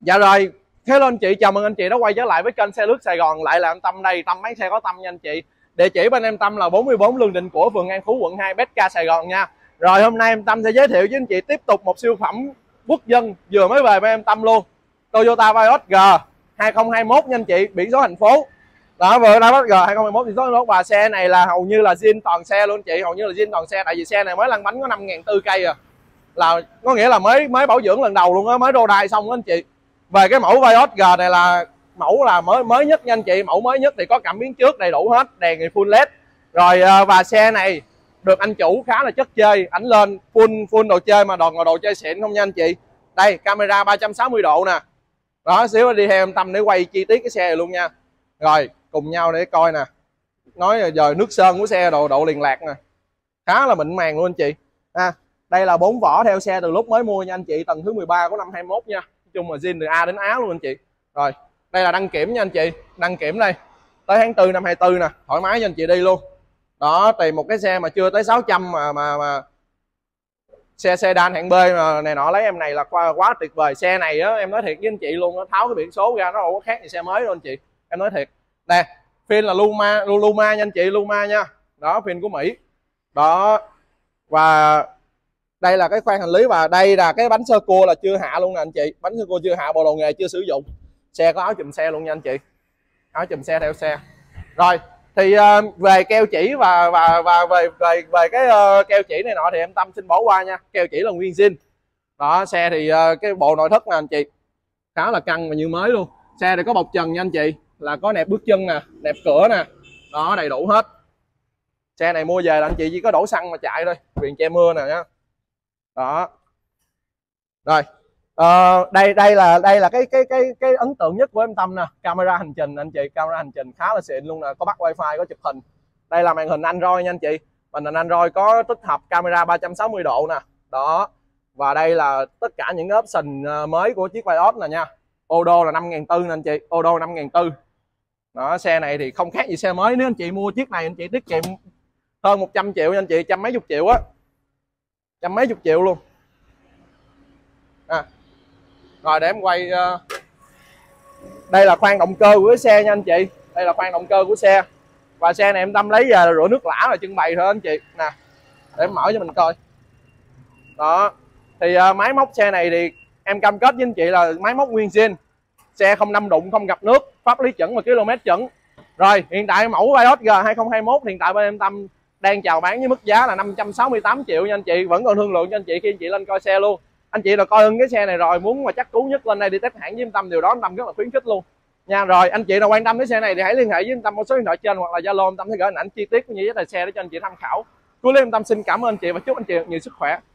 Dạ rồi, hello anh chị, chào mừng anh chị đã quay trở lại với kênh Xe Lướt Sài Gòn. Lại là em Tâm đây, Tâm bán xe có tâm nha anh chị. Địa chỉ bên em Tâm là 44 Lương Định của phường An Phú, quận 2, Bến Sài Gòn nha. Rồi hôm nay em Tâm sẽ giới thiệu với anh chị tiếp tục một siêu phẩm quốc dân vừa mới về bên em Tâm luôn. Toyota Vios G 2021 nha anh chị, biển số thành phố. Đó, vừa Vios G 2021 biển số thành phố, và xe này là hầu như là zin toàn xe luôn anh chị, hầu như là zin toàn xe, tại vì xe này mới lăn bánh có 5.400 cây à. Là có nghĩa là mới bảo dưỡng lần đầu luôn á, mới đô đai xong đó anh chị. Về cái mẫu Vios G này là mẫu là mới nhất nha anh chị, mẫu mới nhất thì có cảm biến trước đầy đủ hết, đèn thì full led rồi. Và xe này được anh chủ khá là chất chơi, ảnh lên full đồ chơi, mà đồ chơi xịn không nha anh chị. Đây camera 360 độ nè, đó xíu đi theo em Tâm để quay chi tiết cái xe này luôn nha. Rồi cùng nhau để coi nè, nói giờ nước sơn của xe, độ liền lạc nè, khá là mịn màng luôn anh chị. Đây là 4 vỏ theo xe từ lúc mới mua nha anh chị, tầng thứ 13 của năm 21 nha. Nói chung là zin từ A đến Á luôn anh chị. Rồi đây là đăng kiểm nha anh chị, đăng kiểm đây tới tháng 4 năm 24 nè, thoải mái cho anh chị đi luôn. Đó, tìm một cái xe mà chưa tới 600 mà xe sedan hạng B mà này nọ lấy em này là quá tuyệt vời. Xe này á, em nói thiệt với anh chị luôn, nó tháo cái biển số ra nó đâu có khác gì xe mới đâu anh chị, em nói thiệt. Nè, phim là Luma nha anh chị, Luma nha. Đó, phim của Mỹ. Đó, và đây là cái khoang hành lý, và đây là cái bánh sơ cua là chưa hạ luôn nè anh chị, bánh sơ cua chưa hạ, bộ đồ nghề chưa sử dụng. Xe có áo chùm xe luôn nha anh chị, áo chùm xe theo xe. Rồi thì về keo chỉ và về cái keo chỉ này nọ thì em Tâm xin bỏ qua nha, keo chỉ là nguyên zin. Đó, xe thì cái bộ nội thất nè anh chị, khá là căng và như mới luôn. Xe thì có bọc trần nha anh chị, là có nẹp bước chân nè, nẹp cửa nè, đó đầy đủ hết. Xe này mua về là anh chị chỉ có đổ xăng mà chạy thôi, viền che mưa nè nhá. Đó. Rồi đây là cái ấn tượng nhất của em Tâm nè, camera hành trình anh chị, camera hành trình khá là xịn luôn nè, có bắt wifi, có chụp hình. Đây là màn hình Android nha anh chị, màn hình Android có tích hợp camera 360 độ nè. Đó, và đây là tất cả những option mới của chiếc Vios nè nha. Ô đô là 5.400 nè anh chị, ô đô 5.400. Đó, xe này thì không khác gì xe mới, nếu anh chị mua chiếc này anh chị tiết kiệm hơn 100 triệu nha anh chị, trăm mấy chục triệu á, trăm mấy chục triệu luôn. Rồi để em quay đây là khoang động cơ của cái xe nha anh chị, đây là khoang động cơ của xe. Và xe này em Tâm lấy về rửa nước lã rồi trưng bày thôi anh chị nè, để em mở cho mình coi. Đó thì máy móc xe này thì em cam kết với anh chị là máy móc nguyên zin, xe không đâm đụng, không gặp nước, pháp lý chuẩn và km chuẩn. Rồi hiện tại mẫu Vios G 2021 hiện tại bên em Tâm đang chào bán với mức giá là 568 triệu nha anh chị, vẫn còn thương lượng cho anh chị khi anh chị lên coi xe luôn. Anh chị là coi ưng cái xe này rồi muốn mà chắc cú nhất lên đây đi test hãng với em Tâm, điều đó em Tâm rất là khuyến khích luôn nha. Rồi anh chị nào quan tâm đến xe này thì hãy liên hệ với em Tâm qua số điện thoại trên hoặc là Zalo, em Tâm sẽ gửi hình ảnh chi tiết của những giá tài xe để cho anh chị tham khảo. Cuối clip em Tâm xin cảm ơn anh chị và chúc anh chị nhiều sức khỏe.